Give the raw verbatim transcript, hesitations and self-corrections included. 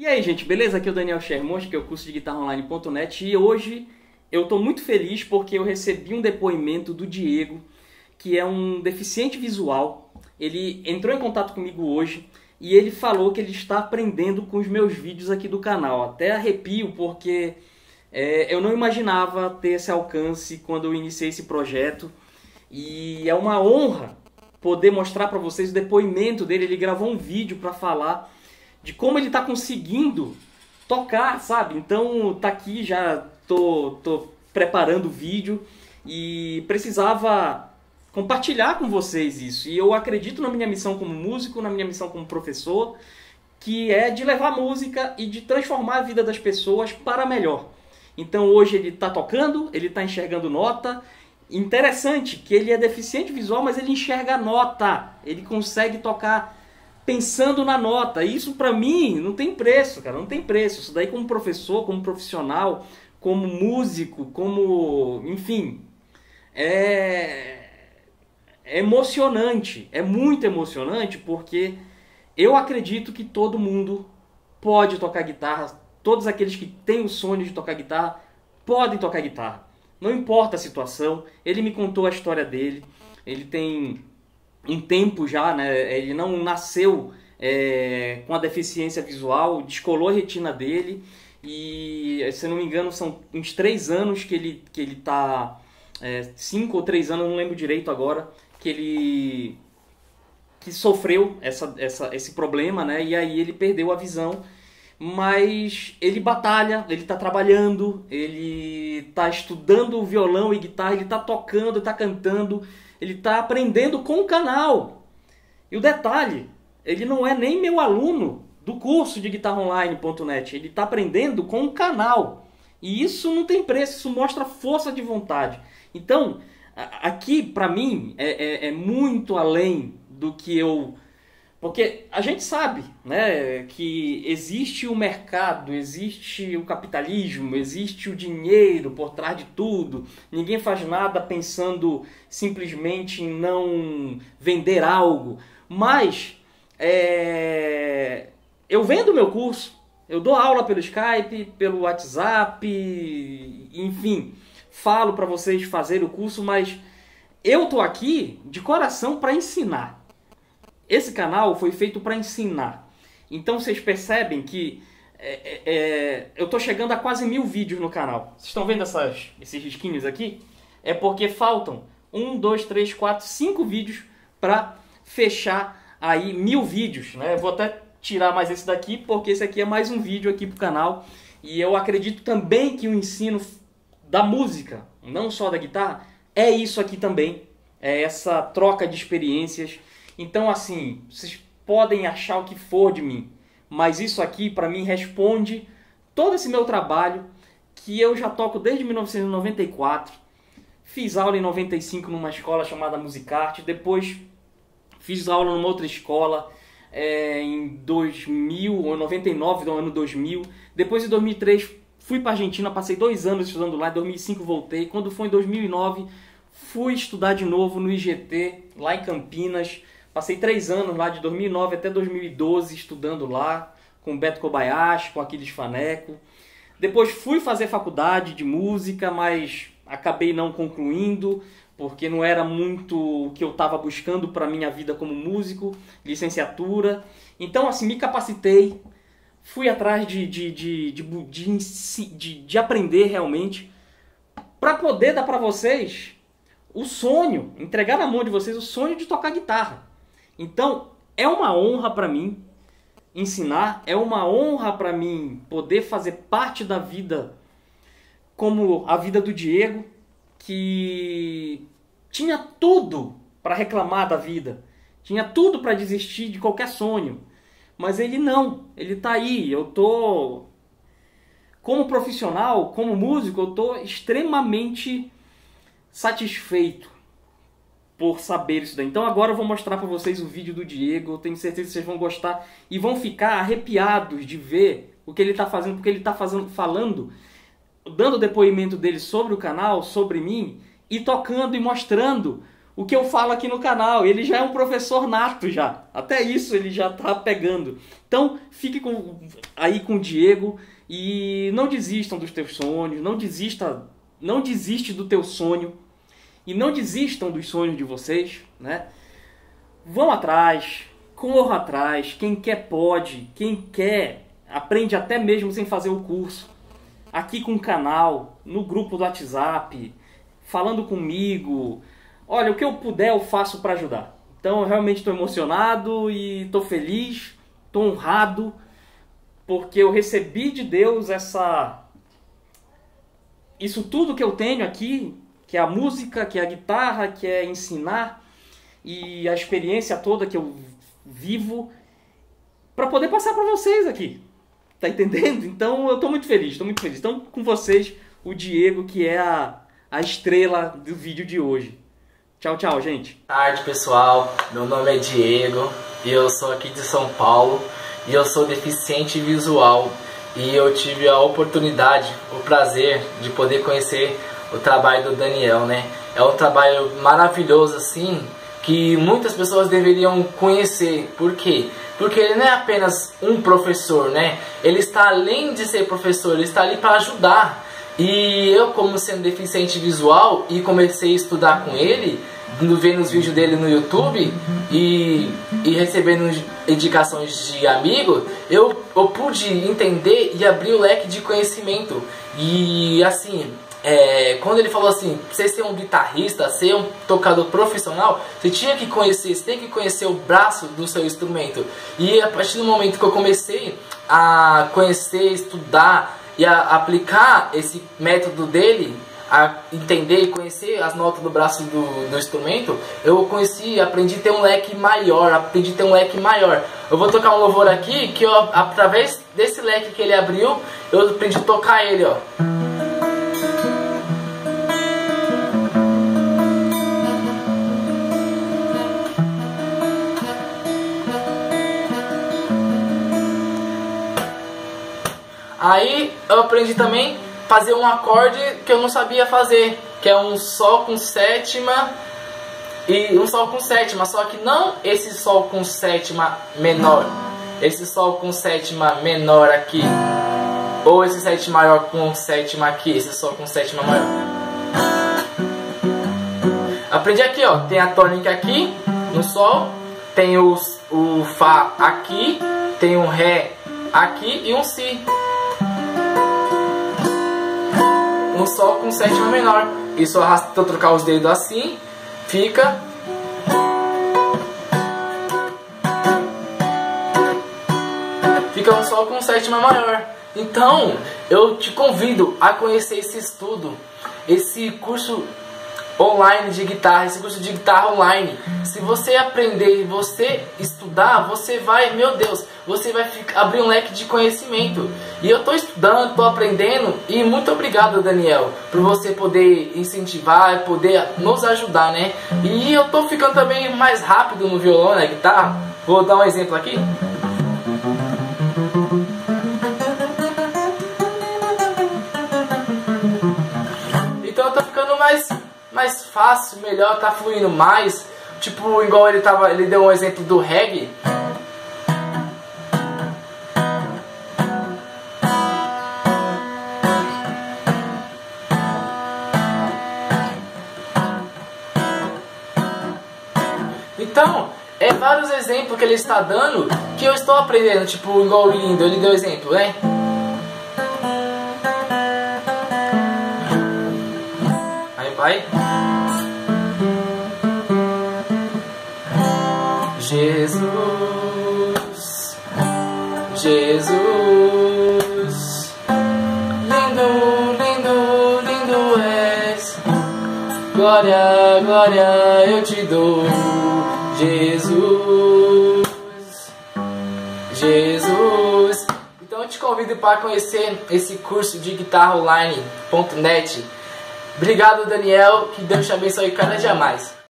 E aí, gente, beleza? Aqui é o Daniel Shermonte, que é o curso de guitarra online ponto net, e hoje eu estou muito feliz porque eu recebi um depoimento do Diego, que é um deficiente visual. Ele entrou em contato comigo hoje e ele falou que ele está aprendendo com os meus vídeos aqui do canal. Até arrepio porque é, eu não imaginava ter esse alcance quando eu iniciei esse projeto, e é uma honra poder mostrar para vocês o depoimento dele. Ele gravou um vídeo para falar de como ele está conseguindo tocar, sabe? Então tá aqui, já tô, tô preparando o vídeo e precisava compartilhar com vocês isso. E eu acredito na minha missão como músico, na minha missão como professor, que é de levar música e de transformar a vida das pessoas para melhor. Então hoje ele está tocando, ele está enxergando nota. Interessante que ele é deficiente visual, mas ele enxerga a nota, ele consegue tocar pensando na nota. Isso pra mim não tem preço, cara, não tem preço. Isso daí, como professor, como profissional, como músico, como, enfim, é, é emocionante, é muito emocionante, porque eu acredito que todo mundo pode tocar guitarra. Todos aqueles que têm o sonho de tocar guitarra podem tocar guitarra, não importa a situação. Ele me contou a história dele. Ele tem um tempo já, né? Ele não nasceu é, com a deficiência visual, descolou a retina dele, e, se não me engano, são uns três anos que ele que ele tá, é, cinco ou três anos, não lembro direito agora, que ele que sofreu essa, essa, esse problema, né? E aí ele perdeu a visão, mas ele batalha, ele está trabalhando, ele está estudando violão e guitarra, ele está tocando, está cantando, ele está aprendendo com o canal. E o detalhe, ele não é nem meu aluno do curso de guitarra online ponto net, ele está aprendendo com o canal. E isso não tem preço, isso mostra força de vontade. Então, aqui para mim é, é, é muito além do que eu... Porque a gente sabe, né, que existe o mercado, existe o capitalismo, existe o dinheiro por trás de tudo. Ninguém faz nada pensando simplesmente em não vender algo. Mas é, eu vendo meu curso, eu dou aula pelo Skype, pelo WhatsApp, enfim, falo para vocês fazerem o curso, mas eu tô aqui de coração para ensinar. Esse canal foi feito para ensinar. Então vocês percebem que é, é, eu estou chegando a quase mil vídeos no canal. Vocês estão vendo essas, esses risquinhos aqui? É porque faltam um, dois, três, quatro, cinco vídeos para fechar aí mil vídeos, né? Eu vou até tirar mais esse daqui, porque esse aqui é mais um vídeo aqui para o canal. E eu acredito também que o ensino da música, não só da guitarra, é isso aqui também. É essa troca de experiências. Então, assim, vocês podem achar o que for de mim, mas isso aqui, para mim, responde todo esse meu trabalho, que eu já toco desde mil novecentos e noventa e quatro. Fiz aula em noventa e cinco numa escola chamada Musicarte, depois fiz aula numa outra escola é, em dois mil, ou noventa e nove, no ano dois mil. Depois, em dois mil e três, fui para a Argentina, passei dois anos estudando lá, em dois mil e cinco voltei. Quando foi em dois mil e nove, fui estudar de novo no I G T, lá em Campinas. Passei três anos lá, de dois mil e nove até dois mil e doze, estudando lá, com o Beto Kobayashi, com Aquiles Faneco. Depois fui fazer faculdade de música, mas acabei não concluindo, porque não era muito o que eu estava buscando para a minha vida como músico, licenciatura. Então, assim, me capacitei, fui atrás de, de, de, de, de, de, de aprender realmente, para poder dar para vocês o sonho, entregar na mão de vocês o sonho de tocar guitarra. Então, é uma honra para mim ensinar, é uma honra para mim poder fazer parte da vida como a vida do Diego, que tinha tudo para reclamar da vida, tinha tudo para desistir de qualquer sonho, mas ele não, ele tá aí. Eu tô, como profissional, como músico, eu tô extremamente satisfeito por saber isso daí. Então agora eu vou mostrar para vocês o vídeo do Diego. Eu tenho certeza que vocês vão gostar e vão ficar arrepiados de ver o que ele está fazendo, porque ele está fazendo, falando, dando o depoimento dele sobre o canal, sobre mim, e tocando e mostrando o que eu falo aqui no canal. Ele já é um professor nato já. Até isso ele já tá pegando. Então, fique com, aí com o Diego e não desistam dos teus sonhos, não desista, não desiste do teu sonho e não desistam dos sonhos de vocês, né? Vão atrás, corram atrás. Quem quer pode, quem quer aprende até mesmo sem fazer o curso. Aqui com o canal, no grupo do WhatsApp, falando comigo. Olha, o que eu puder eu faço para ajudar. Então eu realmente estou emocionado e estou feliz, estou honrado, porque eu recebi de Deus essa... isso tudo que eu tenho aqui, que é a música, que é a guitarra, que é ensinar, e a experiência toda que eu vivo, para poder passar para vocês aqui. Tá entendendo? Então eu estou muito feliz, estou muito feliz. Então com vocês, o Diego, que é a, a estrela do vídeo de hoje. Tchau, tchau, gente. Boa tarde, pessoal. Meu nome é Diego e eu sou aqui de São Paulo e eu sou deficiente visual e eu tive a oportunidade, o prazer de poder conhecer o trabalho do Daniel, né? É um trabalho maravilhoso assim que muitas pessoas deveriam conhecer. Por quê? Porque ele não é apenas um professor, né? Ele está além de ser professor, ele está ali para ajudar. E eu, como sendo deficiente visual, e comecei a estudar com ele, vendo os vídeos dele no YouTube e, e recebendo indicações de amigo, eu, eu pude entender e abrir o leque de conhecimento. E assim, é, quando ele falou assim, você ser um guitarrista, ser um tocador profissional, você tinha que conhecer, você tem que conhecer o braço do seu instrumento. E a partir do momento que eu comecei a conhecer, estudar e a aplicar esse método dele, a entender e conhecer as notas do braço do, do instrumento, eu conheci, aprendi a ter um leque maior, aprendi a ter um leque maior. Eu vou tocar um louvor aqui, que eu, através desse leque que ele abriu, eu aprendi a tocar ele, ó. Aí eu aprendi também a fazer um acorde que eu não sabia fazer, que é um Sol com sétima e um Sol com sétima, só que não esse Sol com sétima menor, esse Sol com sétima menor aqui, ou esse sétima maior com sétima aqui, esse Sol com sétima maior. Aprendi aqui, ó, tem a tônica aqui no Sol, tem o, o Fá aqui, tem um Ré aqui e um Si. Um Sol com sétima menor. Isso eu arrasto para trocar os dedos assim, fica. Fica um Sol com sétima maior. Então, eu te convido a conhecer esse estudo, esse curso online de guitarra, esse curso de guitarra online. Se você aprender e você estudar, você vai, meu Deus, você vai ficar, abrir um leque de conhecimento. E eu estou estudando, estou aprendendo, e muito obrigado, Daniel, por você poder incentivar, poder nos ajudar, né? E eu estou ficando também mais rápido no violão, na guitarra. Vou dar um exemplo aqui. Então eu estou ficando mais mais fácil, melhor, tá fluindo mais. Tipo, igual ele tava, ele deu um exemplo do reggae. Então, é vários exemplos que ele está dando que eu estou aprendendo, tipo, igual o Lindo, ele deu exemplo, né? Aí vai. Jesus, Jesus, lindo, lindo, lindo és, glória, glória eu te dou, Jesus, Jesus. Então eu te convido para conhecer esse curso de guitarra online ponto net. Obrigado, Daniel, que Deus te abençoe cada dia mais.